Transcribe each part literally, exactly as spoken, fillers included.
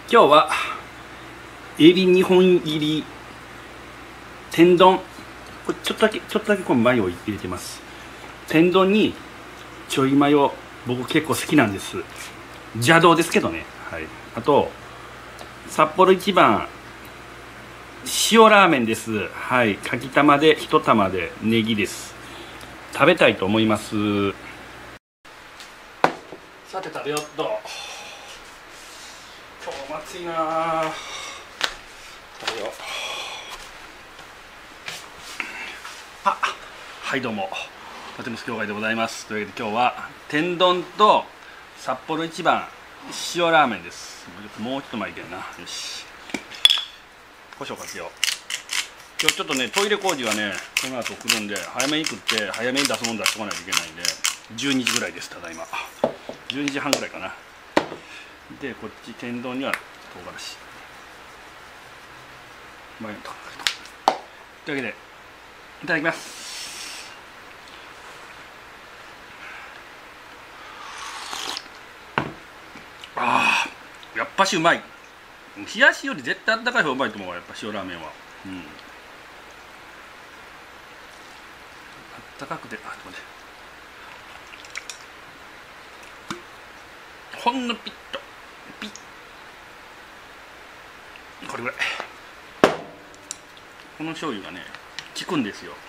今日はエビにほん入り天丼、これちょっとだけちょっとだけこのマヨを入れてます。天丼にちょいマヨ、僕結構好きなんです。邪道ですけどね。はい。あと札幌一番塩ラーメンです。はい。かきたまで一玉でネギです。食べたいと思います。さて食べよっと。今日も暑いなぁ。食べよう。あ、はいどうも、とても協会でございます。というわけで今日は天丼と札幌一番塩ラーメンです。もう一枚いけるな。よし、胡椒かけよう。今日ちょっとねトイレ工事がねこの後来るんで、早めに食って早めに出すもの出しておかないといけないんで、じゅうにじぐらいです。ただいまじゅうにじはんぐらいかな。でこっち天丼には唐辛子、マヨとというわけでいただきます。あー、やっぱしうまい。冷やしより絶対あったかい方がうまいと思うわ、やっぱ塩ラーメンは。うん、あったかくて、あ、ちょっと待って、ほんのピッとピッ、これぐらい。この醤油がね効くんですよ。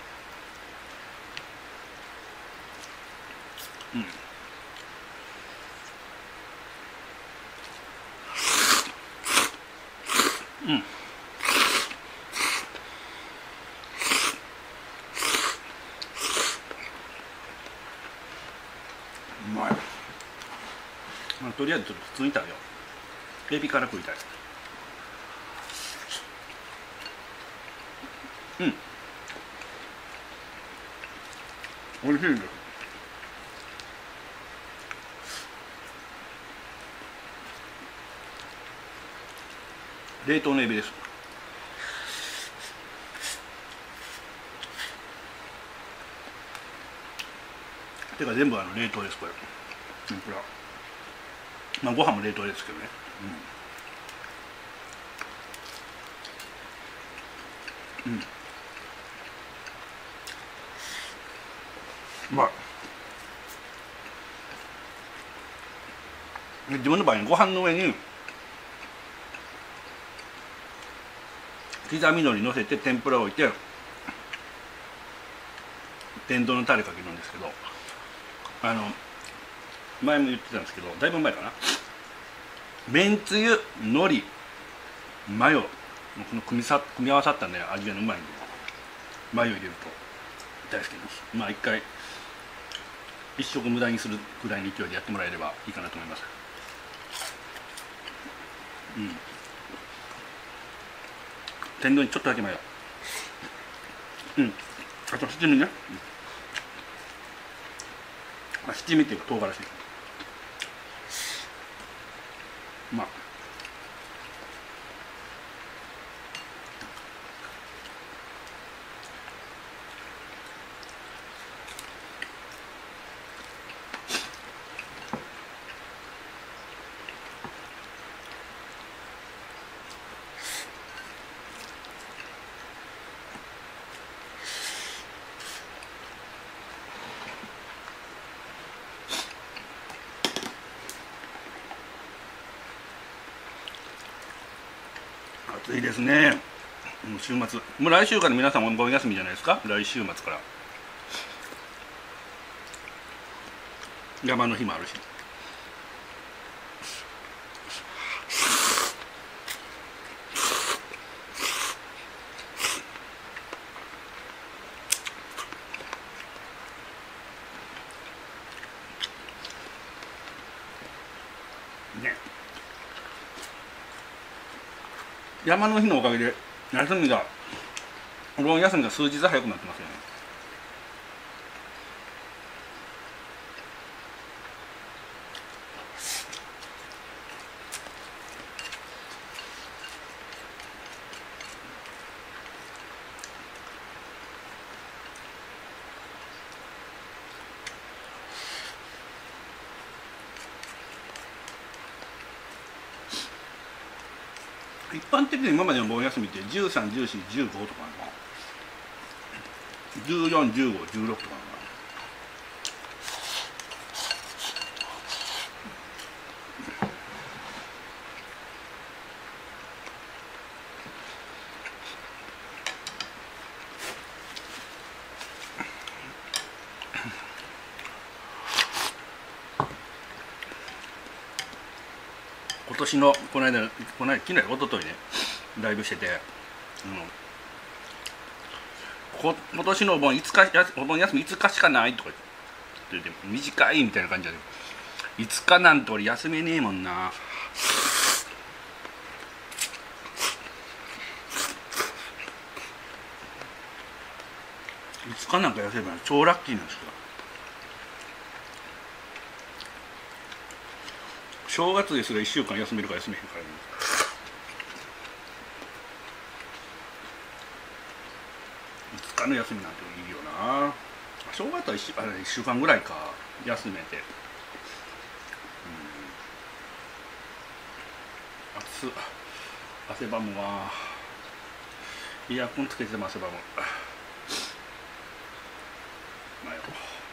うんうん、うまい。まあ、とりあえずちょっと普通に食べよう。エビから食いたい。うん、おいしいです。冷凍のエビです。てか全部あの冷凍ですこれ。天ぷら、まあご飯も冷凍ですけどね。うん、うん、うまい。自分の場合ご飯の上に刻みのり乗せて天ぷらを置いて天丼のタレかけるんですけど、あの前も言ってたんですけど、だいぶ前かな、めんつゆ、のり、マヨ、この組みさ組み合わさったね味がうまいんで、マヨ入れると大好きです。まあ一回一食無駄にするぐらいの勢いでやってもらえればいいかなと思います。うん、天丼にちょっとだけマヨ、うん、あと七味ね、うん、まあ、七味っていうか唐辛子、まあ暑いですね。もう週末、もう来週から皆さんお盆休みじゃないですか。来週末から山の日もあるし。ね、山の日のおかげで休みがお盆休みが数日早くなってますよね。 一般的に今までの盆休みってじゅうさん、じゅうよん、じゅうごとかなのかな、じゅうよん、じゅうご、じゅうろくとかなのかな。今年のこの間この間昨日一昨日ねライブしてて、うん、こ今年のお盆いつかお盆休みいつかしかないとか言って短いみたいな感じでいつかなんて俺休めねえもんな。いつかなんか休めば超ラッキーなんですよ。正月ですがいっしゅうかん休めるか休めへんからね。いつかの休みなんていいよな。正月はいっしゅうかん、あれいっしゅうかんぐらいか休めて、うん、暑っ汗ばむわ。エアコンつけても汗ばむ。まあよ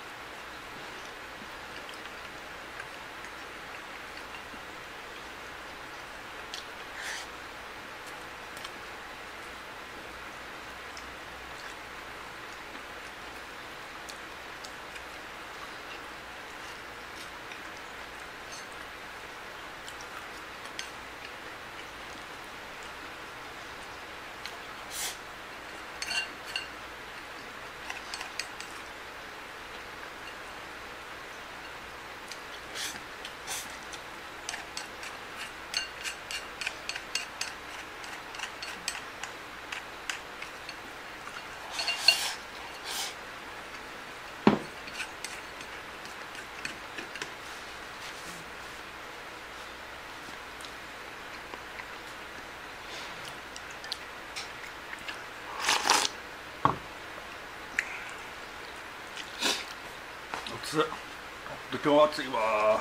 暑っ。今日暑いわ。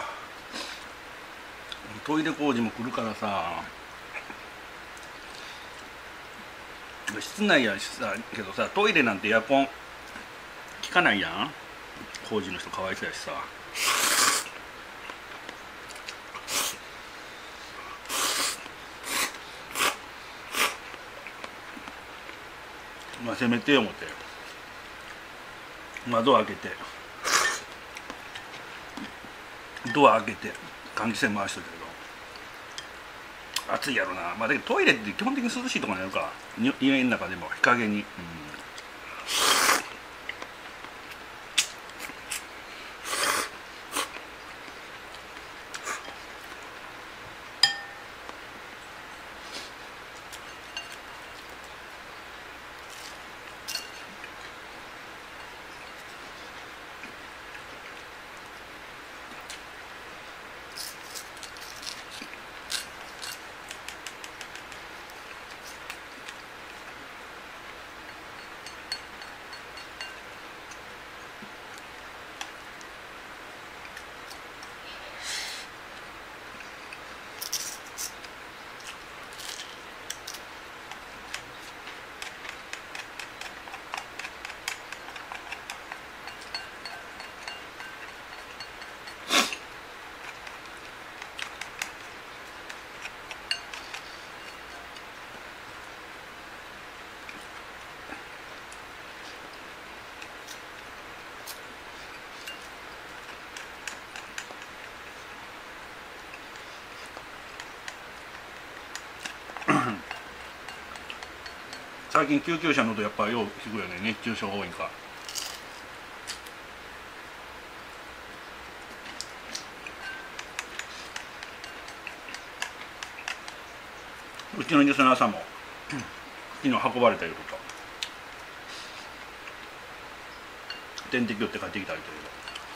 トイレ工事も来るからさ、室内やしさけどさ、トイレなんてエアコン効かないやん。工事の人かわいそうやしさ。まあせめて思って窓開けてドア開けて換気扇回しといたけど暑いやろな。まあだけどトイレって基本的に涼しいところにあるか、家の中でも日陰に、うん、最近救急車の音やっぱよう聞くよね。熱中症多いんか。うちのリスナーさんも昨日運ばれたりとか点滴打って帰ってきたりという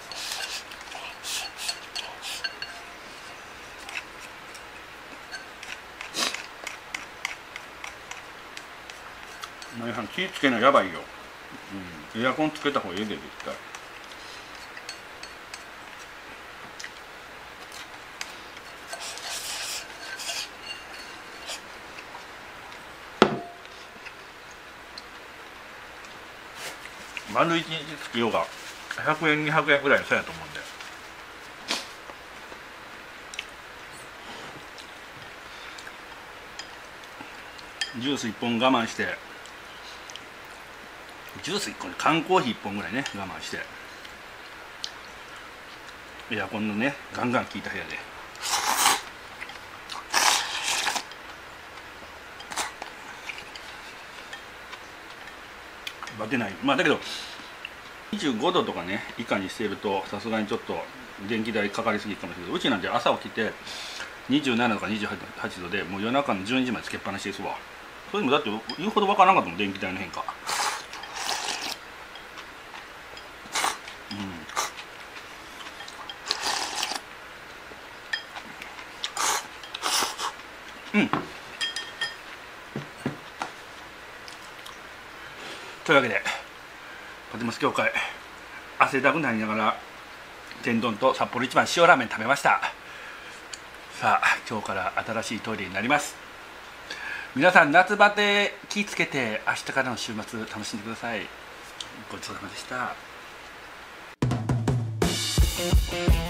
皆さん気ぃつけなやばいよ、うん、エアコンつけた方がいいで絶対。 丸いちにちつきようがひゃくえんにひゃくえんぐらいの差やと思うんで、ジュースいっぽん我慢して、ジュースいっこに缶コーヒーいっぽんぐらいね我慢して、エアコンのねガンガン効いた部屋でバテない。まあだけどにじゅうごどとかね以下にしているとさすがにちょっと電気代かかりすぎかもしれないけど、うちなんて朝起きてにじゅうななどかにじゅうはちどでもう夜中のじゅうにじまでつけっぱなしですわ。それでもだって言うほどわからなかったもん、電気代の変化。うんうんというわけでパティモス協会汗だくなりながら天丼と札幌一番塩ラーメン食べました。さあ今日から新しいトイレになります。皆さん夏バテ気ぃつけて明日からの週末楽しんでください。ごちそうさまでした。